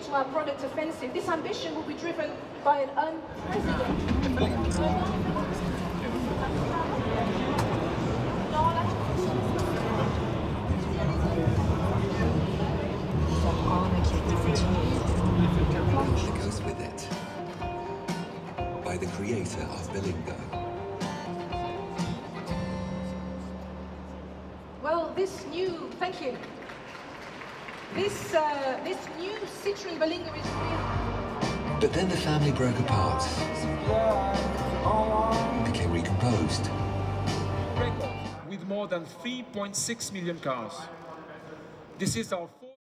to our product offensive, this ambition will be driven by an unprecedented... that goes with it, by the creator of Bilingo. Well, thank you. This new Citroën Berlingo is real. But then the family broke apart, became recomposed. Record with more than 3.6 million cars. This is our